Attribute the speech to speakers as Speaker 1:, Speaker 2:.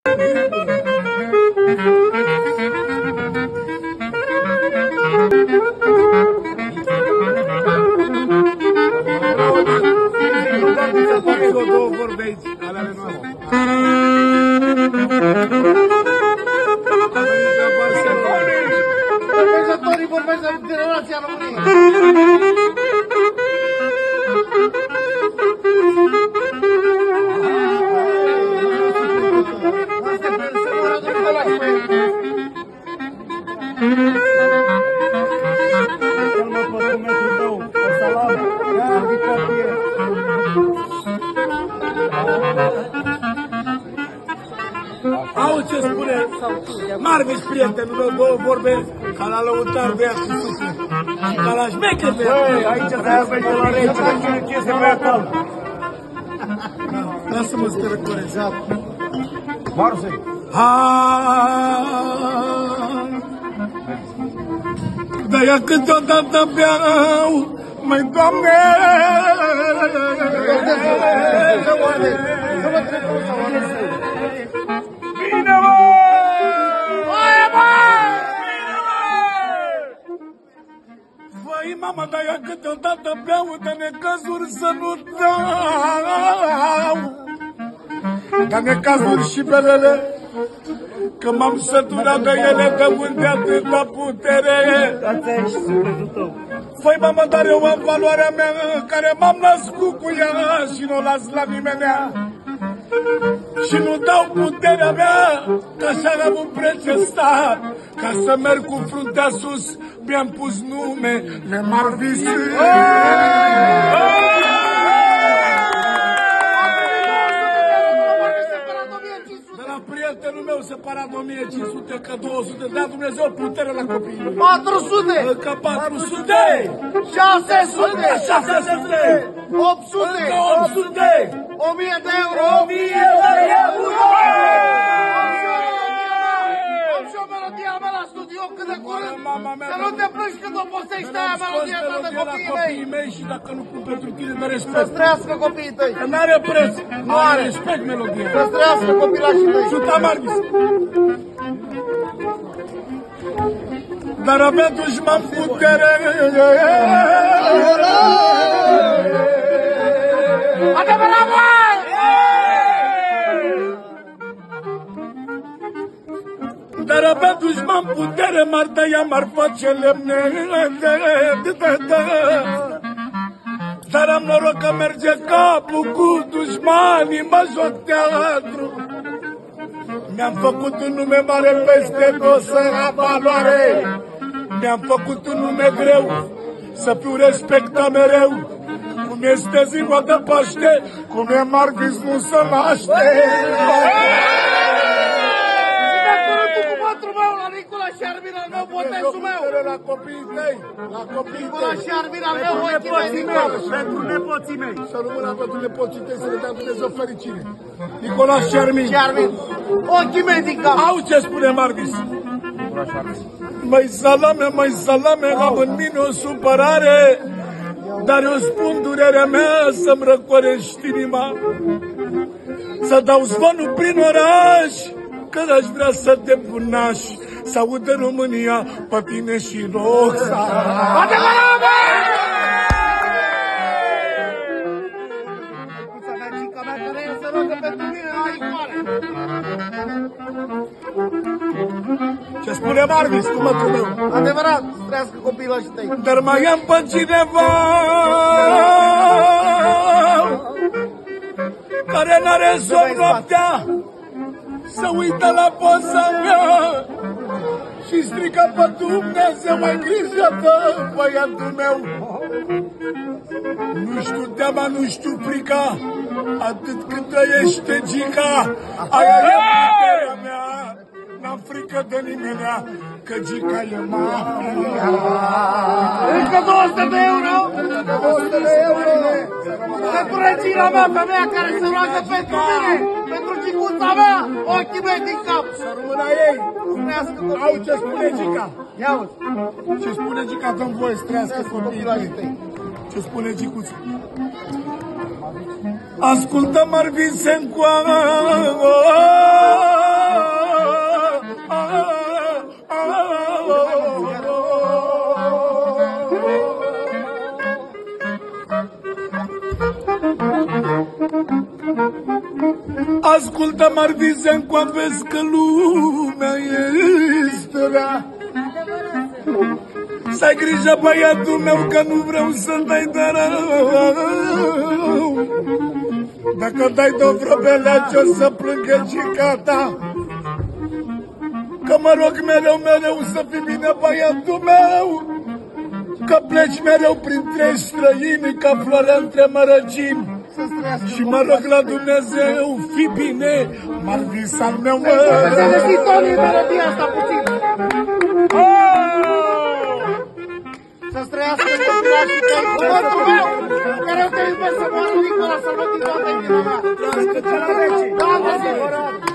Speaker 1: Două vorbe aici, ale noastre. Organizatorii vorbesc de generația României. Auzi ce spune Marvis, prietenul meu, două vorbe ca la lăutar de ea cu suflet și ca la șmecher de ea.
Speaker 2: Băi, aici te-ai venit la rege, ce se băiatal?
Speaker 1: Lasă-mă să te recorezat.
Speaker 2: Marse.
Speaker 1: Dar ea câteodată beau, măi, Doamne! Bine, mă! Oaie, mă! Bine, mă! Băi, mama, dar ea câteodată beau de necazuri să nu dau. Dar necazuri și belele, că m-am săturat de ele, de unde atâta putere. Făi, mamă, dar eu am valoarea mea, care m-am născut cu ea și nu o las la nimenea. Și nu dau puterea mea, că așa am un preț ăsta. Ca să merg cu fruntea sus, mi-am pus nume, Marvis. Prietenul meu separat 1500, că 200, dea Dumnezeu putere la copiii lui.
Speaker 2: 400!
Speaker 1: Că 400!
Speaker 2: 600!
Speaker 1: 600!
Speaker 2: 800!
Speaker 1: 800!
Speaker 2: 1000 de euro!
Speaker 1: 1000 de euro!
Speaker 2: Am și o melodie a mea la studio cât de curând. Să nu te plângi când o postești aia melodia ta de copiii mei.
Speaker 1: Și dacă nu pun pentru tine de respect.
Speaker 2: Să-ți trăiască copiii tăi.
Speaker 1: Că n-are preț.
Speaker 2: Nu are.
Speaker 1: Respect melodia.
Speaker 2: Să-ți trăiască copilașii tăi.
Speaker 1: Suta Marvis. Dar abia dușman putere.
Speaker 2: Adevărat, băi!
Speaker 1: Dar abia dușman putere m-ar tăia, m-ar face lemne. Dar am noroc că merge capul cu dușmanii, mă joc teatru. Mi-am făcut un nume mare peste tot, săra valoare. Mi-am făcut un nume greu, să fiu respectat mereu. Cum este ziua de Paște, cum e Marvis nu se naște.
Speaker 2: Și Armin al meu, botețul meu!
Speaker 1: La copiii tăi, la copiii
Speaker 2: Nicola
Speaker 1: tăi.
Speaker 2: și Armin al meu, ochii mei din cap!
Speaker 3: Pentru nepoții mei!
Speaker 1: Să rămână pentru nepoții tăi, să le dea Dumnezeu fericire. Nicola și Armin.
Speaker 2: Și Armin, ochii mei din cap!
Speaker 1: Au ce spune Marvis. Măi salame, am în mine o supărare, dar eu spun durerea mea să-mi răcorești inima. Să dau zvonul prin oraș, că aș vrea să te punași, să audă România pe tine și Roxa.
Speaker 2: Adevărat, bă! Cica mea care e să rogă pentru mine la icoane.
Speaker 1: Ce spune Marvis, cum mă meu?
Speaker 2: Adevărat, să trăiască copilașii tăi.
Speaker 1: Dar mai am pe cineva care n-are somn noaptea, să uită la poza mea și strică pe Dumnezeu, mai grijă de băiatul meu. Nu știu teama, nu știu frica, atât cât trăiește gica. Aia e puterea mea, n-am frică de nimenea, că gica e mafia.
Speaker 2: Încă 200 de euro! 200 de euro! Pentru regina mea, femeia care se roagă pentru mine, pentru gicuța mea, ochii mei din cap.
Speaker 1: Să rămână ei. Au ce spune gica.
Speaker 2: Ia uzi.
Speaker 1: Ce spune gica, dă-mi voie să trăiască copiii tăi. Ce spune gicuța. Ascultă Marvisencoa. ascultă Marvizencu, vezi că lumea este rea. Să ai grijă, băiatul meu, că nu vreau să dai de rău. Dacă dai de-o vrăbelea, ce-o să plângă cica ta. Că mă rog mereu, mereu să fii bine, băiatul meu, că pleci mereu printre străini, ca floarea între mărăcini. Și mă rog la Dumnezeu, fi bine, Marvis al meu, mă.
Speaker 2: Să ne sintoni melodia asta puțin. Să-ți trăiască în continuare și că-i cuvântul meu, care eu te iubesc să moară Nicola, să-l văd din toată inima mea.
Speaker 1: Trăiască cea la vecii.
Speaker 2: Doamne, zi!